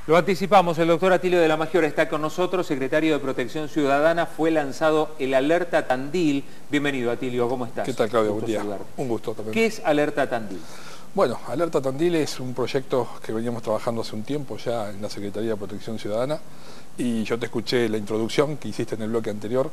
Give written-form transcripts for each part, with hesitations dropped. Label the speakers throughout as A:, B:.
A: Lo anticipamos, el doctor Atilio de la Maggiore está con nosotros, secretario de Protección Ciudadana. Fue lanzado el Alerta Tandil. Bienvenido, Atilio, ¿cómo estás?
B: ¿Qué tal, Claudio? Buen día.
A: Saludarte.
B: Un gusto también.
A: ¿Qué es Alerta Tandil?
B: Bueno, Alerta Tandil es un proyecto que veníamos trabajando hace un tiempo ya en la Secretaría de Protección Ciudadana, y yo te escuché la introducción que hiciste en el bloque anterior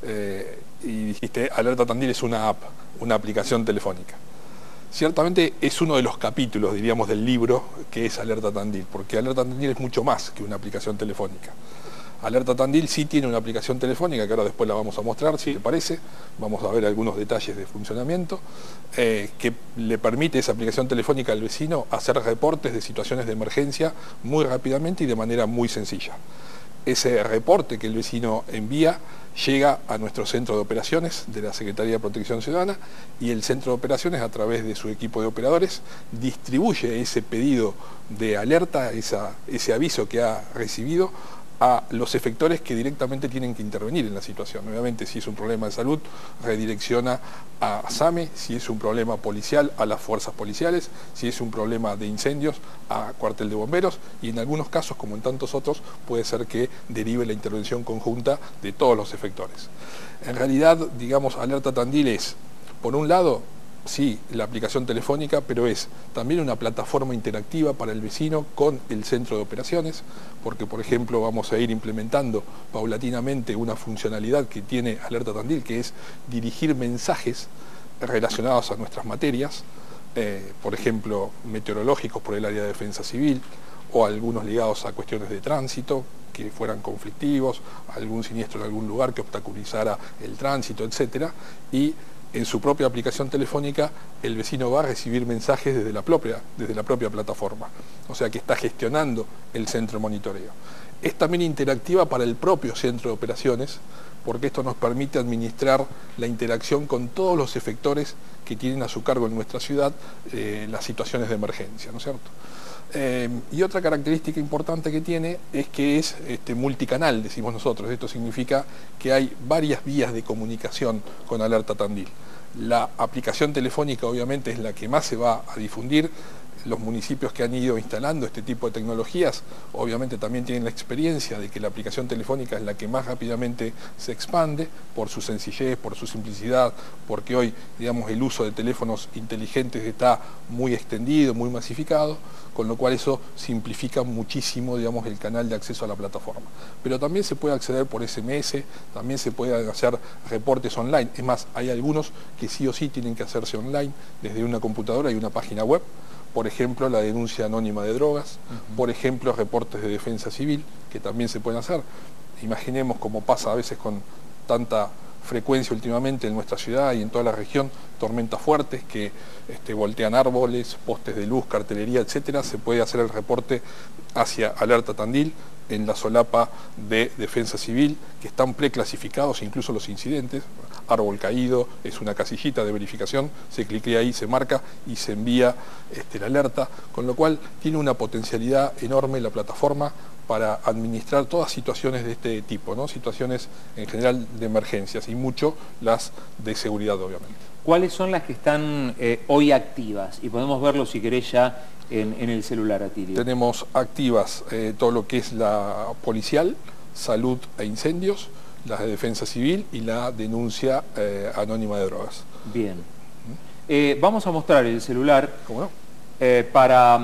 B: y dijiste Alerta Tandil es una app, una aplicación telefónica. Ciertamente es uno de los capítulos, diríamos, del libro que es Alerta Tandil, porque Alerta Tandil es mucho más que una aplicación telefónica. Alerta Tandil sí tiene una aplicación telefónica, que ahora después la vamos a mostrar, si te parece. Vamos a ver algunos detalles de funcionamiento, que le permite esa aplicación telefónica al vecino hacer reportes de situaciones de emergencia muy rápidamente y de manera muy sencilla. Ese reporte que el vecino envía llega a nuestro centro de operaciones de la Secretaría de Protección Ciudadana, y el centro de operaciones, a través de su equipo de operadores, distribuye ese pedido de alerta, ese aviso que ha recibido, a los efectores que directamente tienen que intervenir en la situación. Obviamente, si es un problema de salud, redirecciona a SAME; si es un problema policial, a las fuerzas policiales; si es un problema de incendios, a cuartel de bomberos, y en algunos casos, como en tantos otros, puede ser que derive la intervención conjunta de todos los efectores. En realidad, digamos, Alerta Tandil es, por un lado, sí, la aplicación telefónica, pero es también una plataforma interactiva para el vecino con el centro de operaciones, porque, por ejemplo, vamos a ir implementando paulatinamente una funcionalidad que tiene Alerta Tandil, que es dirigir mensajes relacionados a nuestras materias, por ejemplo, meteorológicos por el área de defensa civil, o algunos ligados a cuestiones de tránsito que fueran conflictivos, algún siniestro en algún lugar que obstaculizara el tránsito, etcétera, y en su propia aplicación telefónica el vecino va a recibir mensajes desde la propia plataforma, o sea que está gestionando el centro de monitoreo. Es también interactiva para el propio centro de operaciones, porque esto nos permite administrar la interacción con todos los efectores que tienen a su cargo en nuestra ciudad las situaciones de emergencia, ¿no es cierto? Y otra característica importante que tiene es que es multicanal, decimos nosotros. Esto significa que hay varias vías de comunicación con Alerta Tandil. La aplicación telefónica obviamente es la que más se va a difundir. Los municipios que han ido instalando este tipo de tecnologías obviamente también tienen la experiencia de que la aplicación telefónica es la que más rápidamente se expande por su sencillez, por su simplicidad, porque hoy, digamos, el uso de teléfonos inteligentes está muy extendido, muy masificado, con lo cual eso simplifica muchísimo, digamos, el canal de acceso a la plataforma. Pero también se puede acceder por SMS, también se pueden hacer reportes online. Es más, hay algunos que sí o sí tienen que hacerse online desde una computadora y una página web. Por ejemplo, la denuncia anónima de drogas, por ejemplo, reportes de defensa civil, que también se pueden hacer. Imaginemos, como pasa a veces con tanta frecuencia últimamente en nuestra ciudad y en toda la región, tormentas fuertes que voltean árboles, postes de luz, cartelería, etcétera. Se puede hacer el reporte hacia Alerta Tandil en la solapa de defensa civil, que están preclasificados incluso los incidentes. Árbol caído, es una casillita de verificación, se cliquea ahí, se marca y se envía la alerta, con lo cual tiene una potencialidad enorme la plataforma para administrar todas situaciones de este tipo, ¿no? Situaciones en general de emergencias, y mucho las de seguridad, obviamente.
A: ¿Cuáles son las que están hoy activas? Y podemos verlo, si querés, ya en el celular, Atilio.
B: Tenemos activas todo lo que es la policial, salud e incendios, las de defensa civil y la denuncia anónima de drogas.
A: Bien. Vamos a mostrar el celular.
B: ¿Cómo no?
A: Para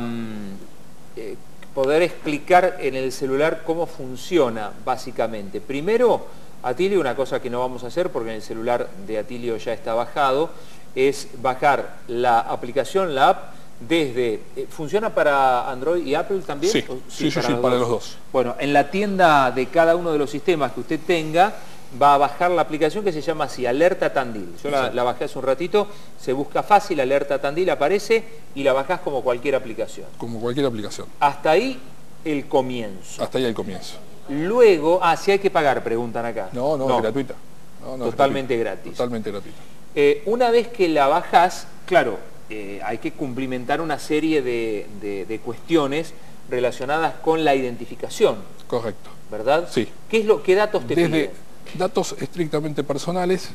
A: poder explicar en el celular cómo funciona básicamente. Primero, Atilio, una cosa que no vamos a hacer porque en el celular de Atilio ya está bajado, es bajar la aplicación, la app, desde... ¿Funciona para Android y Apple también?
B: Sí, sí, para los dos.
A: Bueno, en la tienda de cada uno de los sistemas que usted tenga, va a bajar la aplicación que se llama así, Alerta Tandil. Yo la bajé hace un ratito, se busca fácil, Alerta Tandil, aparece y la bajás como cualquier aplicación.
B: Como cualquier aplicación.
A: Hasta ahí el comienzo.
B: Hasta ahí el comienzo.
A: Luego, si hay que pagar, preguntan acá.
B: No, es gratuita. No,
A: totalmente gratis.
B: Totalmente gratuita.
A: Una vez que la bajás, claro, hay que cumplimentar una serie de cuestiones relacionadas con la identificación.
B: Correcto.
A: ¿Verdad?
B: Sí.
A: ¿Qué datos te piden?
B: Datos estrictamente personales,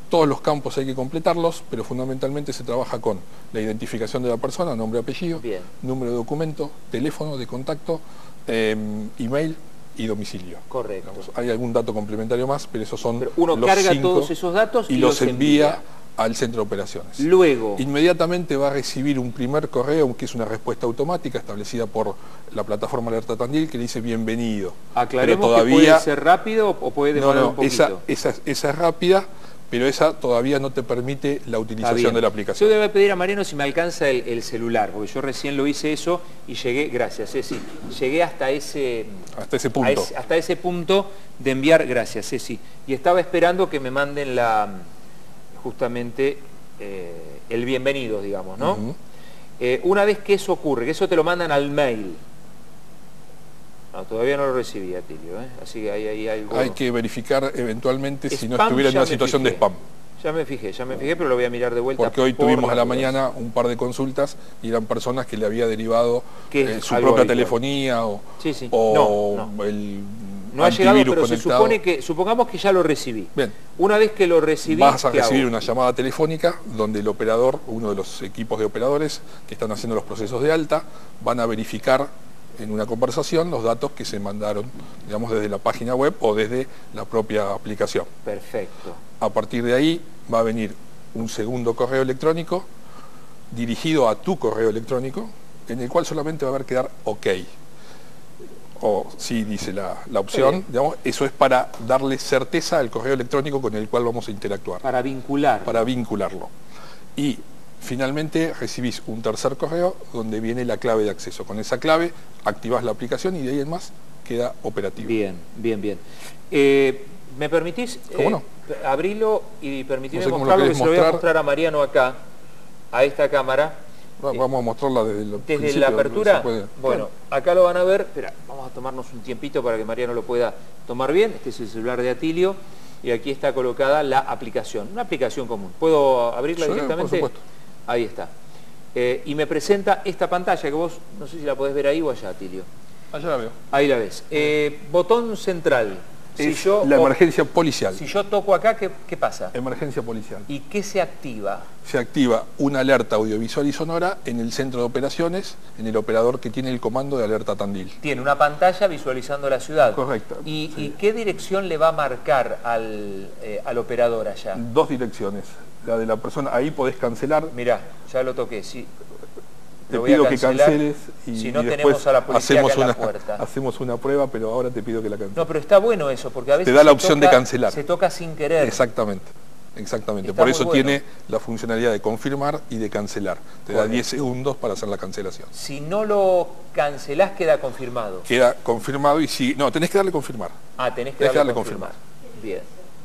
B: Todos los campos hay que completarlos, pero fundamentalmente se trabaja con la identificación de la persona, nombre, apellido,
A: Bien.
B: número de documento, teléfono de contacto, email y domicilio.
A: Correcto.
B: Digamos, hay algún dato complementario más, pero esos son
A: Pero uno
B: los
A: carga
B: 5
A: todos esos datos
B: y los envía al centro de operaciones.
A: Luego,
B: Inmediatamente va a recibir un primer correo, que es una respuesta automática establecida por la plataforma Alerta Tandil, que le dice bienvenido.
A: aclaremos
B: pero todavía,
A: que puede ser rápido o puede demorar un poquito.
B: esa es rápida, pero esa todavía no te permite la utilización de la aplicación.
A: Yo le voy a pedir a Mariano si me alcanza el celular, porque yo recién lo hice eso y llegué, gracias Ceci, llegué hasta ese
B: punto.
A: hasta ese punto de enviar, gracias Ceci, y estaba esperando que me manden justamente el bienvenido, digamos, ¿no? Una vez que eso ocurre, que eso te lo mandan al mail. No, todavía no lo recibí, Atilio, así que ahí hay algo...
B: Hay que verificar eventualmente si no
A: Spam,
B: estuviera en
A: ya
B: una
A: me
B: situación
A: fijé.
B: de spam.
A: Ya me fijé, pero lo voy a mirar de vuelta.
B: Porque hoy
A: por
B: tuvimos a la
A: las dudas.
B: mañana un par de consultas y eran personas que le había derivado su
A: algo
B: propia
A: habitual.
B: telefonía o
A: No.
B: el
A: No ha llegado,
B: antivirus
A: pero
B: conectado.
A: supongamos que ya lo recibí.
B: Bien.
A: Una vez que lo recibí,
B: Vas a
A: ¿qué
B: recibir
A: hago?
B: una llamada telefónica donde el operador, uno de los equipos de operadores que están haciendo los procesos de alta, van a verificar en una conversación los datos que se mandaron, digamos, desde la página web o desde la propia aplicación.
A: Perfecto.
B: A partir de ahí va a venir un segundo correo electrónico dirigido a tu correo electrónico, en el cual solamente va a haber que dar OK. O sí dice la opción, digamos, eso es para darle certeza al correo electrónico con el cual vamos a interactuar.
A: Para vincular.
B: Para vincularlo. Y finalmente recibís un tercer correo donde viene la clave de acceso. Con esa clave activás la aplicación y de ahí en más queda operativo.
A: Bien. ¿Me permitís
B: ¿Cómo no?
A: abrirlo y permitirme
B: No sé cómo lo
A: mostrarlo? Que
B: querés
A: se lo voy a
B: mostrar.
A: mostrar a Mariano acá, a esta cámara.
B: Vamos a mostrarla
A: Desde la apertura. Bueno,
B: Claro.
A: acá lo van a ver. Espera, vamos a tomarnos un tiempito para que Mariano lo pueda tomar bien. Este es el celular de Atilio y aquí está colocada la aplicación, una aplicación común. ¿Puedo abrirla
B: Sí,
A: directamente?
B: por supuesto.
A: Ahí está. Y me presenta esta pantalla que vos, no sé si la podés ver ahí o allá, Atilio.
B: Allá la veo.
A: Ahí la ves. Botón central.
B: Es la emergencia policial.
A: Si yo toco acá, ¿qué pasa?
B: Emergencia policial.
A: ¿Y qué se activa?
B: Se activa una alerta audiovisual y sonora en el centro de operaciones, en el operador que tiene el comando de Alerta Tandil.
A: Tiene una pantalla visualizando la ciudad.
B: Correcto.
A: ¿Y qué dirección le va a marcar al operador allá?
B: 2 direcciones. La de la persona, ahí podés cancelar.
A: Mirá, ya lo toqué, sí.
B: Te
A: Lo voy a
B: pido que
A: cancelar.
B: canceles y,
A: Si no
B: y después
A: tenemos a la policía acá en la
B: una,
A: puerta.
B: hacemos una prueba, pero ahora te pido que la canceles.
A: No, pero está bueno eso, porque a veces
B: Te da la
A: se
B: opción de cancelar.
A: Se toca sin querer.
B: Exactamente.
A: Está
B: Por
A: muy
B: eso
A: bueno.
B: tiene la funcionalidad de confirmar y de cancelar. Te da
A: Correcto.
B: 10 segundos para hacer la cancelación.
A: Si no lo cancelás, queda confirmado.
B: Queda confirmado y si... No, tenés que darle confirmar.
A: Ah, tenés que
B: Tenés que
A: darle
B: darle
A: confirmar. Bien.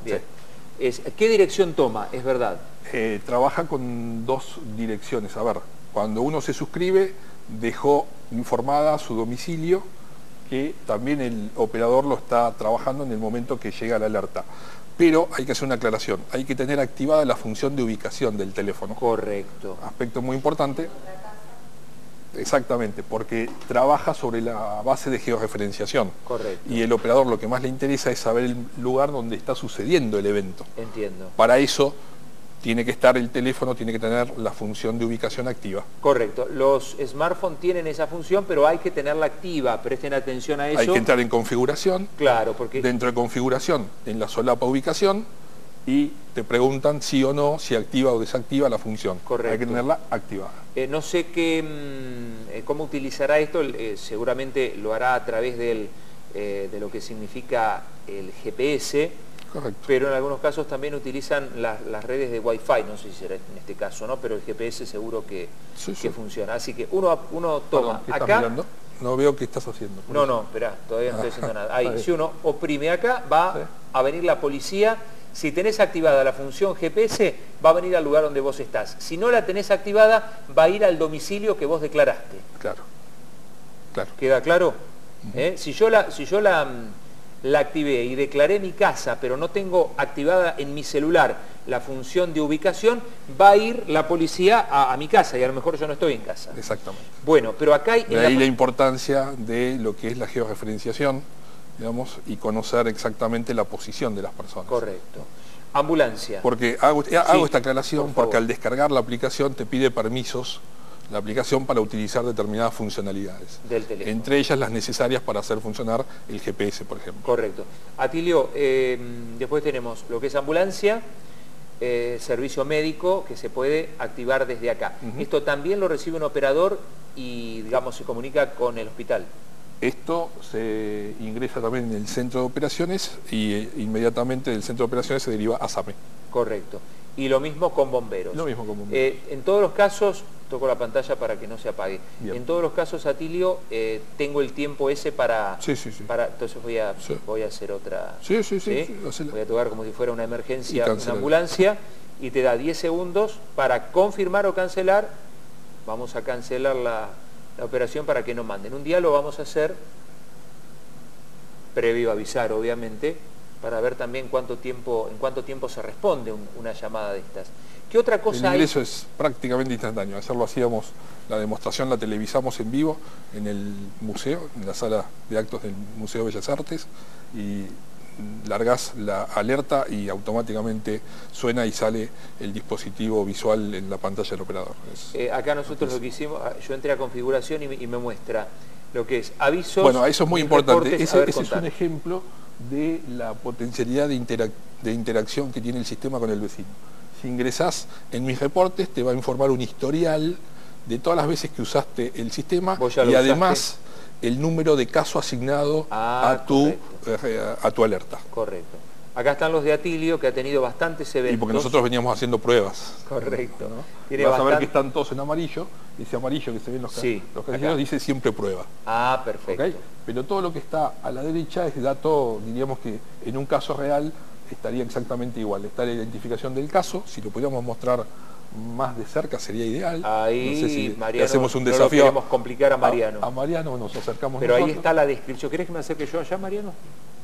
A: ¿Qué dirección toma? Es verdad.
B: Trabaja con 2 direcciones. A ver, cuando uno se suscribe, dejó informada su domicilio, que también el operador lo está trabajando en el momento que llega la alerta. Pero hay que hacer una aclaración, hay que tener activada la función de ubicación del teléfono.
A: Correcto.
B: Aspecto muy importante. Exactamente, porque trabaja sobre la base de georreferenciación.
A: Correcto.
B: Y el operador lo que más le interesa es saber el lugar donde está sucediendo el evento.
A: Entiendo.
B: Para eso tiene que estar el teléfono, tiene que tener la función de ubicación activa.
A: Correcto. Los smartphones tienen esa función, pero hay que tenerla activa. Presten atención a eso.
B: Hay que entrar en configuración.
A: Claro, porque...
B: Dentro de configuración, en la solapa ubicación, y te preguntan sí o no, si activa o desactiva la función.
A: Correcto.
B: Hay que tenerla activada.
A: No sé cómo utilizará esto, seguramente lo hará a través de lo que significa el GPS,
B: Correcto.
A: pero en algunos casos también utilizan las redes de Wi-Fi, no sé si será en este caso, ¿no? Pero el GPS seguro que funciona. Así que uno toma
B: ¿Qué estás
A: acá...
B: mirando? No veo qué estás haciendo.
A: No, espera, todavía no estoy haciendo nada. Ahí, si uno oprime acá, va a venir la policía. Si tenés activada la función GPS, va a venir al lugar donde vos estás. Si no la tenés activada, va a ir al domicilio que vos declaraste.
B: Claro.
A: ¿Queda claro? Si yo la activé y declaré mi casa, pero no tengo activada en mi celular la función de ubicación, va a ir la policía a mi casa y a lo mejor yo no estoy en casa.
B: Exactamente.
A: Bueno, pero acá hay...
B: De ahí la importancia de lo que es la georreferenciación, digamos, y conocer exactamente la posición de las personas.
A: Correcto. Ambulancia.
B: Porque hago esta aclaración porque al descargar la aplicación te pide permisos la aplicación para utilizar determinadas funcionalidades.
A: Del teléfono.
B: Entre ellas las necesarias para hacer funcionar el GPS, por ejemplo.
A: Correcto. Atilio, después tenemos lo que es ambulancia, servicio médico que se puede activar desde acá. Esto también lo recibe un operador y, digamos, se comunica con el hospital.
B: Esto se ingresa también en el centro de operaciones y inmediatamente del centro de operaciones se deriva a SAME.
A: Correcto. Y lo mismo con bomberos.
B: Lo mismo con bomberos.
A: En todos los casos, toco la pantalla para que no se apague.
B: Bien.
A: En todos los casos, Atilio, tengo el tiempo ese para...
B: Sí.
A: Entonces voy a hacer otra...
B: Sí.
A: Voy a tocar como si fuera una emergencia,
B: Y
A: una ambulancia, y te da 10 segundos para confirmar o cancelar. Vamos a cancelar la operación para que no manden. Un día lo vamos a hacer, previo a avisar, obviamente, para ver también en cuánto tiempo se responde una llamada de estas. ¿Qué otra cosa hay?
B: El ingreso es prácticamente instantáneo. Ayer lo hacíamos, la demostración la televisamos en vivo en el museo, en la sala de actos del Museo de Bellas Artes, y largás la alerta y automáticamente suena y sale el dispositivo visual en la pantalla del operador.
A: Acá nosotros lo que hicimos, yo entré a configuración y me muestra lo que es avisos.
B: Bueno, eso es muy importante. Ese es un
A: ejemplo
B: ejemplo de la potencialidad de interacción que tiene el sistema con el vecino. Si ingresás en mis reportes, te va a informar un historial de todas las veces que usaste el sistema y además el número de caso asignado a tu alerta.
A: Correcto. Acá están los de Atilio, que ha tenido bastantes eventos.
B: Y porque nosotros veníamos haciendo pruebas.
A: Correcto.
B: ¿No? Vas a ver que están todos en amarillo. Ese amarillo que se ven los cajeros dice siempre prueba.
A: Ah, perfecto.
B: ¿Okay? Pero todo lo que está a la derecha es dato, diríamos que en un caso real estaría exactamente igual. Está la identificación del caso. Si lo pudiéramos mostrar más de cerca sería ideal.
A: Ahí,
B: no sé si
A: Mariano,
B: hacemos un
A: no
B: desafío.
A: lo queremos complicar a Mariano.
B: A Mariano nos acercamos
A: Pero
B: nosotros.
A: ahí está la descripción. ¿Querés que me acerque yo allá, Mariano?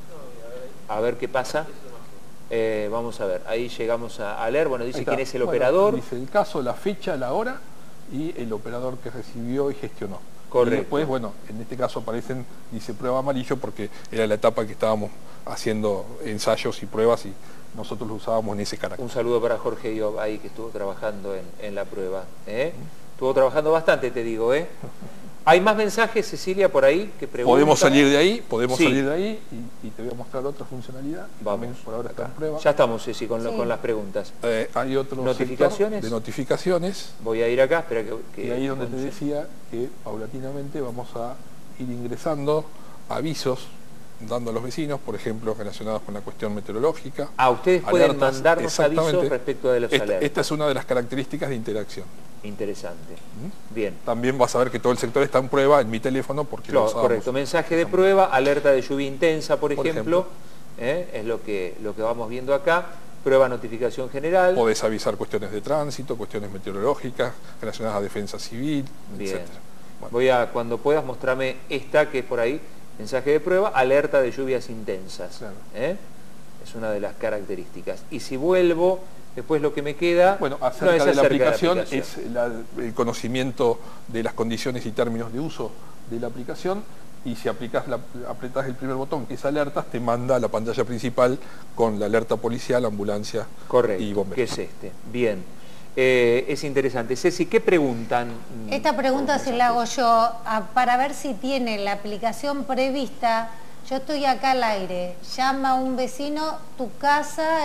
A: A ver qué pasa. Vamos a ver, ahí llegamos a leer. Bueno, dice quién es el operador.
B: Dice el caso, la fecha, la hora y el operador que recibió y gestionó.
A: Correcto.
B: Y después, bueno, en este caso aparecen, dice prueba amarillo porque era la etapa que estábamos haciendo ensayos y pruebas y nosotros lo usábamos en ese carácter.
A: Un saludo para Jorge Iob, ahí que estuvo trabajando en la prueba. Estuvo trabajando bastante, te digo. ¿Hay más mensajes, Cecilia, por ahí que preguntan?
B: Podemos salir de ahí, y te voy a mostrar otra funcionalidad.
A: Vamos.
B: Por ahora está en prueba.
A: Ya estamos, Ceci, con las preguntas.
B: Hay otro
A: ¿Notificaciones?
B: de notificaciones.
A: Voy a ir acá, espera que
B: y ahí donde te decía que paulatinamente vamos a ir ingresando avisos, dando a los vecinos, por ejemplo, relacionados con la cuestión meteorológica.
A: Ustedes pueden
B: alertas,
A: mandarnos avisos respecto de los alertas.
B: Esta es una de las características de interacción.
A: Interesante. Bien.
B: También vas a ver que todo el sector está en prueba en mi teléfono porque lo usábamos.
A: Correcto. Mensaje de prueba, alerta de lluvia intensa, por ejemplo. Es lo que vamos viendo acá. Prueba notificación general.
B: Podés avisar cuestiones de tránsito, cuestiones meteorológicas, relacionadas a defensa civil, etc.
A: Bueno. Cuando puedas, mostrarme esta que es por ahí. Mensaje de prueba, alerta de lluvias intensas.
B: Claro.
A: Es una de las características. Y si vuelvo, después lo que me queda...
B: Bueno, acerca de la aplicación es el conocimiento de las condiciones y términos de uso de la aplicación, y si apretás el primer botón, que es alertas, te manda a la pantalla principal con la alerta policial, ambulancia y bomberos.
A: Que es Bien. Es interesante. Ceci, ¿qué preguntan?
C: Esta pregunta se la hago yo para ver si tiene la aplicación prevista. Yo estoy acá al aire, llama a un vecino, tu casa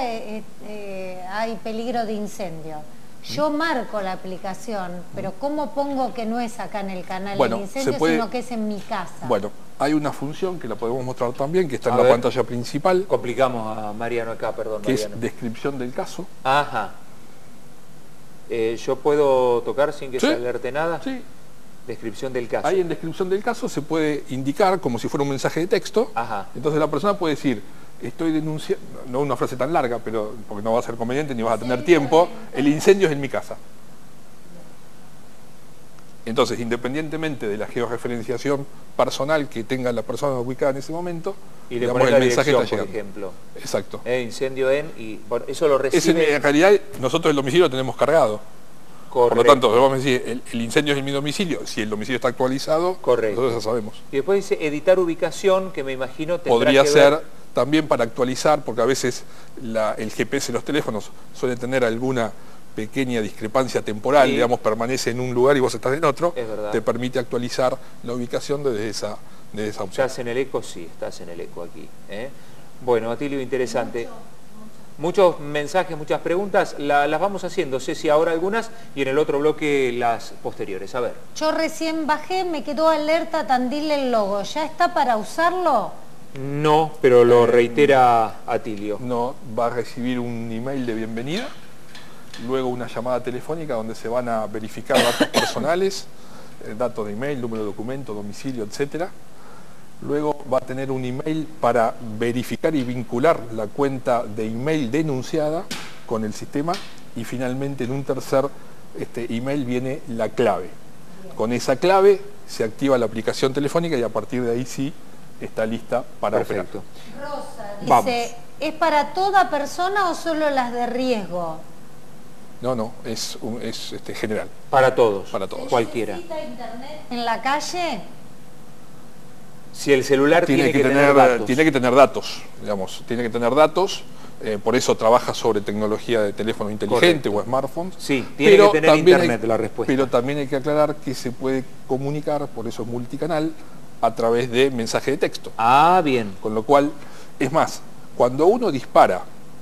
C: hay peligro de incendio. Yo marco la aplicación, pero ¿cómo pongo que no es acá en el canal el incendio, sino que es en mi casa?
B: Bueno, hay una función que la podemos mostrar también, que está en la pantalla principal.
A: Complicamos a Mariano acá, perdón, Mariano.
B: Que es descripción del caso.
A: Ajá. ¿Yo puedo tocar sin que se alerte nada?
B: Sí.
A: Descripción del caso.
B: Ahí en descripción del caso se puede indicar como si fuera un mensaje de texto.
A: Ajá.
B: Entonces la persona puede decir, estoy denunciando, no una frase tan larga, pero porque no va a ser conveniente ni vas a tener tiempo, el incendio es en mi casa. Entonces, independientemente de la georreferenciación personal que tenga la persona ubicada en ese momento,
A: y le pones el mensaje está llegando. Por ejemplo.
B: Exacto.
A: Incendio y bueno, eso lo recibe...
B: En realidad, nosotros el domicilio lo tenemos cargado.
A: Correcto.
B: Por lo tanto, vamos a decir, el incendio es en mi domicilio. Si el domicilio está actualizado, nosotros ya sabemos.
A: Y después dice editar ubicación, que me imagino tendrá
B: podría
A: que
B: ser
A: ver...
B: también para actualizar, porque a veces el GPS de los teléfonos suele tener alguna pequeña discrepancia temporal,
A: sí,
B: digamos, permanece en un lugar y vos estás en otro,
A: es verdad.
B: te permite actualizar la ubicación desde esa opción.
A: ¿Estás en el eco? Sí, estás en el eco aquí. Bueno, Atilio, interesante. Muchos mensajes, muchas preguntas, las vamos haciendo, Ceci, ahora algunas y en el otro bloque las posteriores. A ver.
C: Yo recién bajé, me quedó alerta Tandil el logo. ¿Ya está para usarlo?
A: No, pero lo reitera Atilio.
B: No, va a recibir un email de bienvenida, luego una llamada telefónica donde se van a verificar datos personales, datos de email, número de documento, domicilio, etcétera. Luego va a tener un email para verificar y vincular la cuenta de email denunciada con el sistema y finalmente en un tercer email viene la clave. Con esa clave se activa la aplicación telefónica y a partir de ahí sí está lista para operar.
A: Perfecto.
C: Rosa dice,
A: Vamos.
C: ¿es para toda persona o solo las de riesgo?
B: No, es general.
A: Para todos.
B: Para todos.
A: Cualquiera.
C: ¿Necesita internet en la calle?
A: Si el celular tiene que tener datos.
B: Tiene que tener datos, digamos, tiene que tener datos, por eso trabaja sobre tecnología de teléfono inteligente. Correcto. O smartphones.
A: Sí, tiene que tener internet la respuesta.
B: Pero también hay que aclarar que se puede comunicar, por eso es multicanal, a través de mensaje de texto.
A: Ah, bien.
B: Con lo cual, es más, cuando uno dispara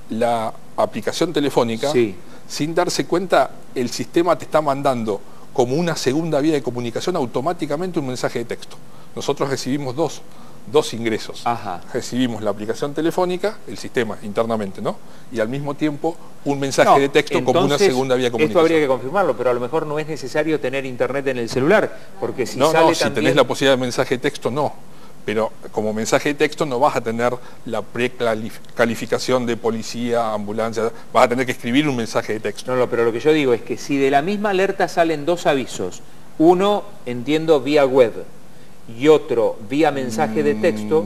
B: la aplicación telefónica,
A: sí,
B: sin darse cuenta, el sistema te está mandando como una segunda vía de comunicación automáticamente un mensaje de texto. Nosotros recibimos dos ingresos.
A: Ajá.
B: Recibimos la aplicación telefónica, el sistema internamente, ¿no? Y al mismo tiempo un mensaje de texto
A: entonces,
B: como una segunda vía de comunicación.
A: Esto habría que confirmarlo, pero a lo mejor no es necesario tener internet en el celular, porque si
B: no,
A: sale
B: no, si
A: también...
B: tenés la posibilidad de mensaje de texto, no. Pero como mensaje de texto no vas a tener la precalificación de policía, ambulancia, vas a tener que escribir un mensaje de texto.
A: No, pero lo que yo digo es que si de la misma alerta salen dos avisos, uno, entiendo, vía web, y otro vía mensaje de texto,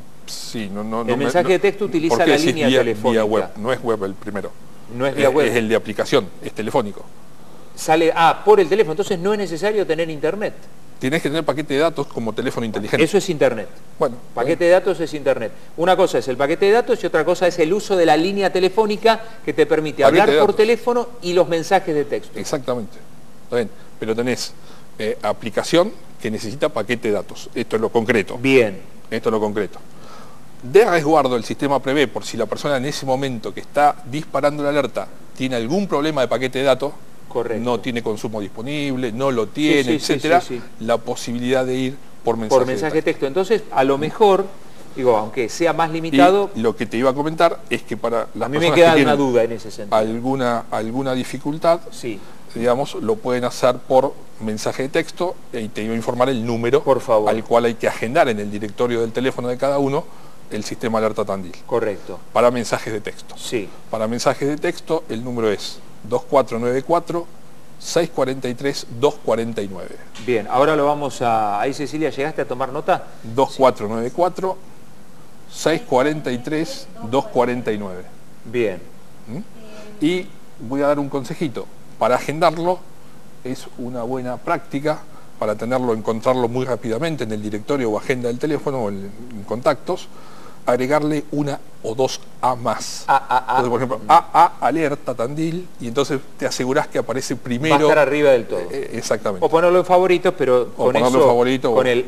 B: sí,
A: el mensaje de texto utiliza la línea telefónica.
B: Vía web, no es web el primero.
A: No es vía web.
B: Es el de aplicación, es telefónico.
A: Sale, por el teléfono, entonces no es necesario tener internet.
B: Tienes que tener paquete de datos como teléfono inteligente.
A: Eso es internet.
B: Bueno,
A: paquete de datos es internet. Una cosa es el paquete de datos y otra cosa es el uso de la línea telefónica que te permite hablar por teléfono y los mensajes de texto.
B: Exactamente. Está bien. Pero tenés aplicación que necesita paquete de datos. Esto es lo concreto.
A: Bien.
B: Esto es lo concreto. De resguardo el sistema prevé por si la persona en ese momento que está disparando la alerta tiene algún problema de paquete de datos,
A: correcto,
B: no tiene consumo disponible, no lo tiene, etcétera, la posibilidad de ir por mensaje
A: de texto. Entonces, a lo mejor, digo, aunque sea más limitado...
B: Y lo que te iba a comentar es que para las
A: personas que
B: tienen
A: me queda una duda en ese sentido.
B: Alguna dificultad, digamos, lo pueden hacer por mensaje de texto y te iba a informar el número al cual hay que agendar en el directorio del teléfono de cada uno el sistema Alerta Tandil.
A: Correcto.
B: Para mensajes de texto.
A: Sí.
B: Para mensajes de texto el número es 2494-643-249.
A: Bien, ahora lo vamos a... Ahí, Cecilia, ¿llegaste a tomar nota?
B: 2494-643-249.
A: Bien.
B: Y voy a dar un consejito. Para agendarlo es una buena práctica para encontrarlo muy rápidamente en el directorio o agenda del teléfono o en contactos, agregarle una o dos A más. Entonces, por ejemplo, alerta Tandil, y entonces te asegurás que aparece primero.
A: Va a estar arriba del todo.
B: Exactamente.
A: O ponerlo en favoritos, pero con eso, con el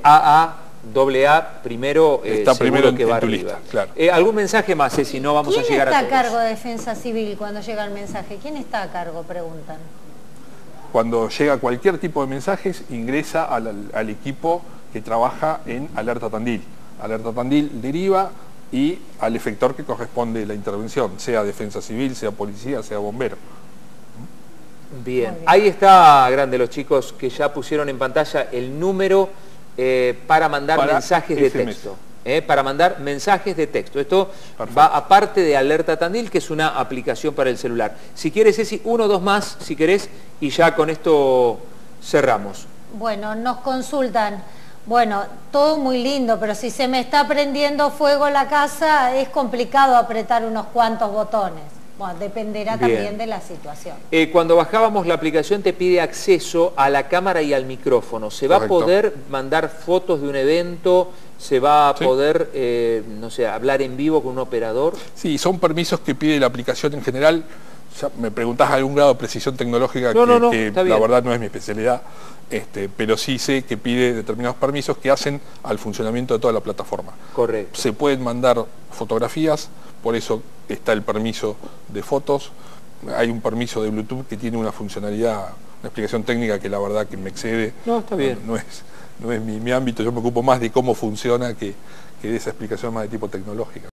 A: AA primero,
B: está primero en
A: que va
B: tu
A: arriba.
B: lista, claro.
A: ¿Algún mensaje más, si no vamos a llegar a todos?
C: ¿Quién está a cargo de Defensa Civil cuando llega el mensaje? ¿Quién está a cargo? Preguntan.
B: Cuando llega cualquier tipo de mensajes, ingresa al equipo que trabaja en Alerta Tandil. Alerta Tandil deriva y al efector que corresponde la intervención, sea Defensa Civil, sea policía, sea bombero.
A: Bien, ahí está, grande, los chicos que ya pusieron en pantalla el número para mandar mensajes de texto. Para mandar mensajes de texto. Esto va aparte de Alerta Tandil, que es una aplicación para el celular. Si quieres, Ceci, uno o dos más, si querés, y ya con esto cerramos.
C: Bueno, nos consultan. Bueno, todo muy lindo, pero si se me está prendiendo fuego la casa, es complicado apretar unos cuantos botones. Bueno, dependerá
A: Bien.
C: también de la situación.
A: Cuando bajábamos la aplicación te pide acceso a la cámara y al micrófono. ¿Se va
B: Correcto.
A: a poder mandar fotos de un evento? ¿Se va a
B: Sí.
A: poder, no sé, hablar en vivo con un operador?
B: Sí, son permisos que pide la aplicación en general. Ya me preguntás algún grado de precisión tecnológica
A: No,
B: que
A: está
B: la
A: bien.
B: verdad no es mi especialidad, pero sí sé que pide determinados permisos que hacen al funcionamiento de toda la plataforma.
A: Correcto.
B: Se pueden mandar fotografías, por eso está el permiso de fotos. Hay un permiso de Bluetooth que tiene una funcionalidad, una explicación técnica que la verdad que me excede.
A: No, está bien.
B: No es mi ámbito, yo me ocupo más de cómo funciona que de esa explicación más de tipo tecnológica.